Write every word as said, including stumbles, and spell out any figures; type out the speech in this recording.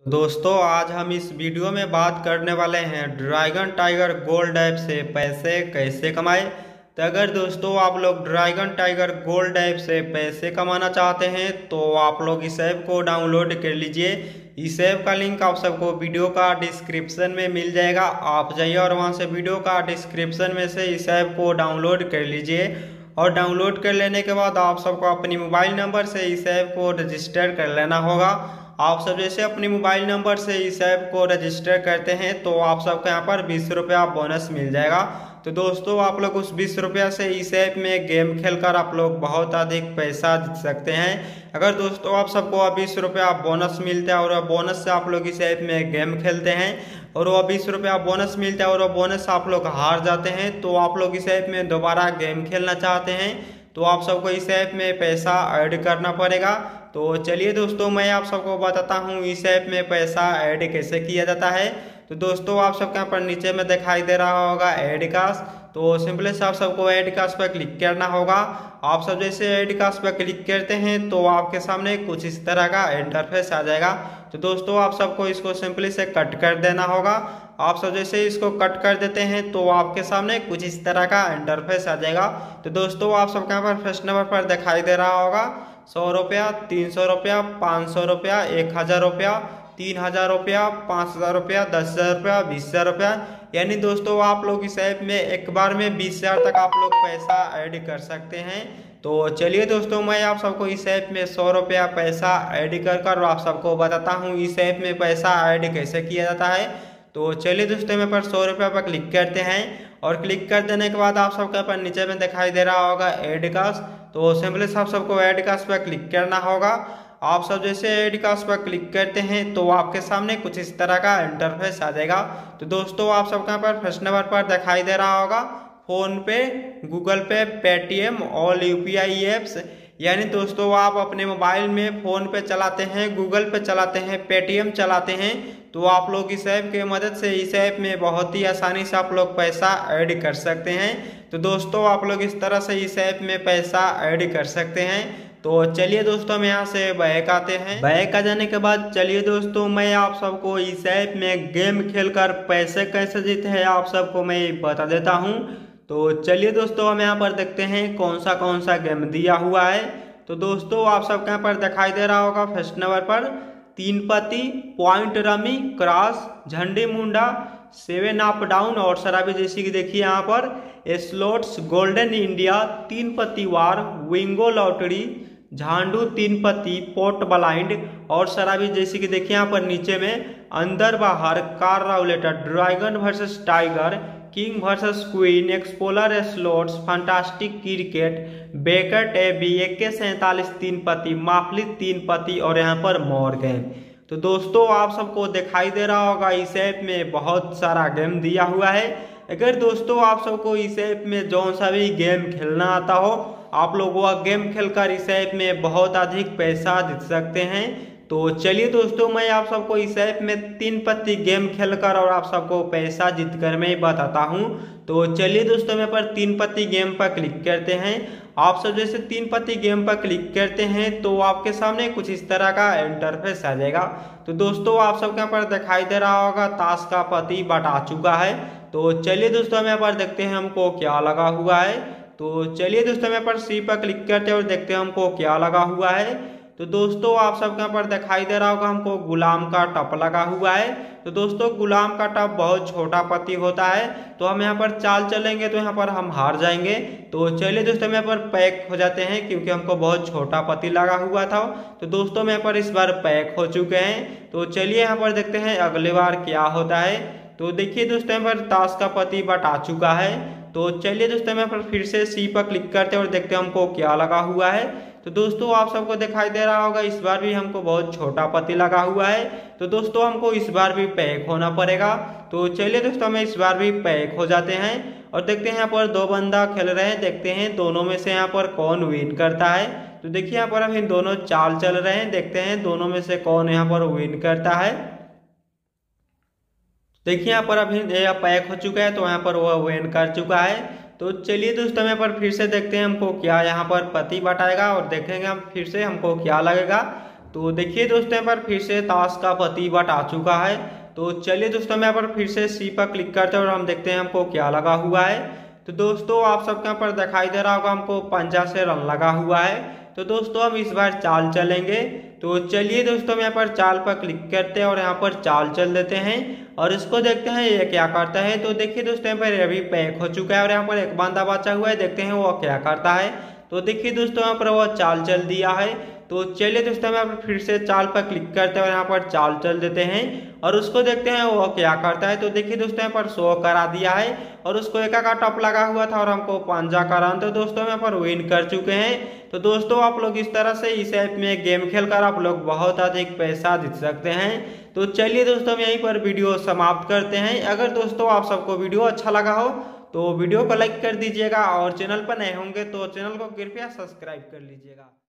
दोस्तों आज हम इस वीडियो में बात करने वाले हैं ड्रैगन टाइगर गोल्ड ऐप से पैसे कैसे कमाएं। तो अगर दोस्तों आप लोग ड्रैगन टाइगर गोल्ड ऐप से पैसे कमाना चाहते हैं तो आप लोग इस ऐप को डाउनलोड कर लीजिए। इस ऐप का लिंक आप सबको वीडियो का डिस्क्रिप्शन में मिल जाएगा। आप जाइए और वहां से वीडियो का डिस्क्रिप्शन में से इस ऐप को डाउनलोड कर लीजिए और डाउनलोड कर लेने के बाद आप सबको अपनी मोबाइल नंबर से इस ऐप को रजिस्टर कर लेना होगा। आप सब जैसे अपने मोबाइल नंबर से इस ऐप को रजिस्टर करते हैं तो आप सबको यहाँ पर बीस रुपया बोनस मिल जाएगा। तो दोस्तों आप लोग उस बीस रुपया से इस ऐप में गेम खेलकर आप लोग बहुत अधिक पैसा जीत सकते हैं। अगर दोस्तों आप सबको बीस रुपया बोनस मिलता है और बोनस से आप लोग इस ऐप में गेम खेलते हैं और वह बीस रुपया बोनस मिलता है और वह बोनस आप लोग हार जाते हैं तो आप लोग इस ऐप में दोबारा गेम खेलना चाहते हैं तो आप सबको इस ऐप में पैसा ऐड करना पड़ेगा। तो चलिए दोस्तों मैं आप सबको बताता हूँ इस ऐप में पैसा ऐड कैसे किया जाता है। तो दोस्तों आप सबके यहाँ पर नीचे में दिखाई दे रहा होगा ऐड कास्ट, तो सिंपली से आप सबको ऐड कास्ट पर क्लिक करना होगा। आप सब जैसे ऐड कास्ट पर क्लिक करते हैं तो आपके सामने कुछ इस तरह का इंटरफेस आ जाएगा। तो दोस्तों आप सबको इसको सिंपली से कट कर देना होगा। आप सब जैसे इसको कट कर देते हैं तो आपके सामने कुछ इस तरह का इंटरफेस आ जाएगा। तो दोस्तों आप सबके यहाँ पर फर्स्ट नंबर पर दिखाई दे रहा होगा सौ रुपया, तीन सौ रुपया, पाँच सौ रुपया, एक हजार रुपया, तीन हजार रुपया, पाँच हजार रुपया, दस हजार रुपया, बीस हजार रुपया। यानी दोस्तों आप लोग इस ऐप में एक बार में बीस हजार तक आप लोग पैसा ऐड कर सकते हैं। तो चलिए दोस्तों मैं आप सबको इस ऐप में सौ रुपया पैसा ऐड कर कर आप सबको बताता हूँ इस ऐप में पैसा ऐड कैसे किया जाता है। तो चलिए दोस्तों मैं पर सौ रुपये पर क्लिक करते हैं और क्लिक कर देने के बाद आप सबके पर नीचे में दिखाई दे रहा होगा ऐड कास्ट, तो सिंपली आप सबको ऐड कास्ट पर क्लिक करना होगा। आप सब जैसे ऐड कास्ट पर क्लिक करते हैं तो आपके सामने कुछ इस तरह का इंटरफेस आ जाएगा। तो दोस्तों आप सबके पर फर्स्ट नंबर पर दिखाई दे रहा होगा फोन पे, गूगल पे, पेटीएम, ऑल यूपीआई एप्स। यानी दोस्तों आप अपने मोबाइल में फ़ोन पे चलाते हैं, गूगल पे चलाते हैं, पेटीएम चलाते हैं तो आप लोग इस ऐप की मदद से इस ऐप में बहुत ही आसानी से आप लोग पैसा ऐड कर सकते हैं। तो दोस्तों आप लोग इस तरह से इस ऐप में पैसा ऐड कर सकते हैं। तो चलिए दोस्तों हम यहाँ से बैक आते हैं। बैक आ जाने के बाद चलिए दोस्तों मैं आप सबको इस ऐप में गेम खेलकर पैसे कैसे जीते हैं आप सबको मैं बता देता हूँ। तो चलिए दोस्तों हम यहाँ पर देखते हैं कौन सा कौन सा गेम दिया हुआ है। तो दोस्तों आप सबके यहाँ पर दिखाई दे रहा होगा फर्स्ट नंबर पर तीन पत्ती, पॉइंट रमी, क्रॉस, झंडी मुंडा, सेवन अप डाउन और शराबी जैसी की देखिए यहाँ पर स्लोट्स, गोल्डन इंडिया, तीन पत्ती वार, विंगो लॉटरी, झांडू तीन पत्ती, पोर्ट ब्लाइंड और शराबी जैसी की देखिए यहाँ पर नीचे में अंदर बाहर, car roulette, dragon versus tiger, king versus queen, explorer slots, fantastic cricket, baker AB, एक के सैंतालीस तीन पति, माफली तीन पति और यहाँ पर मोर गेम। तो दोस्तों आप सबको दिखाई दे रहा होगा इस ऐप में बहुत सारा गेम दिया हुआ है। अगर दोस्तों आप सबको इस ऐप में जौन सा भी गेम खेलना आता हो आप लोग वह गेम खेलकर इस ऐप में बहुत अधिक पैसा जीत सकते हैं। तो चलिए दोस्तों मैं आप सबको इस ऐप में तीन पत्ती गेम खेलकर और आप सबको पैसा जीत कर मैं बताता हूं। तो चलिए दोस्तों मैं पर तीन पत्ती गेम पर क्लिक करते हैं। आप सब जैसे तीन पत्ती गेम पर क्लिक करते हैं तो आपके सामने कुछ इस तरह का इंटरफेस आ जाएगा। तो दोस्तों आप सबके यहाँ पर दिखाई दे रहा होगा ताश का पत्ती बटा चुका है। तो चलिए दोस्तों हम यहाँ पर देखते हैं हमको क्या लगा हुआ है। तो चलिए दोस्तों हम यहाँ पर सी पर क्लिक करते हैं और देखते हैं हमको क्या लगा हुआ है। तो दोस्तों आप सबके यहाँ पर दिखाई दे रहा होगा हमको गुलाम का टप लगा हुआ है। तो दोस्तों गुलाम का टप बहुत छोटा पत्ती होता है तो हम यहाँ पर चाल चलेंगे तो यहाँ पर हम हार जाएंगे। तो चलिए दोस्तों हम यहाँ पर पैक हो जाते हैं क्योंकि हमको बहुत छोटा पत्ती लगा हुआ था। तो दोस्तों हम यहाँ पर इस बार पैक हो चुके हैं। तो चलिए यहाँ पर देखते हैं अगली बार क्या होता है। तो देखिए दोस्तों यहाँ पर ताश का पत्ती बटा चुका है। तो चलिए दोस्तों यहाँ पर फिर से सी पर क्लिक करते हैं और देखते हैं हमको क्या लगा हुआ है। तो दोस्तों आप सबको दिखाई दे रहा होगा इस बार भी हमको बहुत छोटा पत्ती लगा हुआ है। तो दोस्तों हमको इस बार भी पैक होना पड़ेगा। तो चलिए दोस्तों हम इस बार भी पैक हो जाते हैं और देखते हैं यहाँ पर दो बंदा खेल रहे हैं, देखते हैं दोनों में से यहाँ पर कौन विन करता है। तो देखिए यहाँ पर अभी दोनों चाल चल रहे हैं, देखते हैं दोनों में से कौन यहाँ पर विन करता है। देखिए यहाँ पर अभी पैक हो चुका है तो यहाँ पर वह विन कर चुका है। तो चलिए दोस्तों यहाँ पर फिर से देखते हैं हमको क्या यहाँ पर पति बटाएगा और देखेंगे हम फिर से हमको क्या लगेगा। तो देखिए दोस्तों यहाँ पर फिर से ताश का पति बट आ चुका है। तो चलिए दोस्तों यहाँ पर फिर से सी पर क्लिक करते हैं और हम देखते हैं हमको क्या लगा हुआ है। तो दोस्तों आप सबके यहाँ पर दिखाई दे रहा होगा हमको पंजा से रन लगा हुआ है। तो दोस्तों हम इस बार चाल चलेंगे। तो चलिए दोस्तों हम यहाँ पर चाल पर क्लिक करते हैं और यहाँ पर चाल चल देते हैं और इसको देखते हैं ये क्या करता है। तो देखिए दोस्तों यहाँ पर अभी पैक हो चुका है और यहाँ पर एक बंदा बचा हुआ है, देखते हैं वो क्या करता है। तो देखिए दोस्तों यहाँ पर वो चाल चल दिया है। तो चलिए दोस्तों हम यहाँ पर फिर से चाल पर क्लिक करते हैं और यहाँ पर चाल चल देते हैं और उसको देखते हैं वो क्या करता है। तो देखिए दोस्तों यहाँ पर शो करा दिया है और उसको एक का टप लगा हुआ था और हमको पंजा करा। तो दोस्तों हम यहाँ पर विन कर चुके हैं। तो दोस्तों आप लोग इस तरह से इस ऐप में गेम खेलकर आप लोग बहुत अधिक पैसा जीत सकते हैं। तो चलिए दोस्तों हम यहीं पर वीडियो समाप्त करते हैं। अगर दोस्तों आप सबको वीडियो अच्छा लगा हो तो वीडियो को लाइक कर दीजिएगा और चैनल पर नए होंगे तो चैनल को कृपया सब्सक्राइब कर लीजिएगा।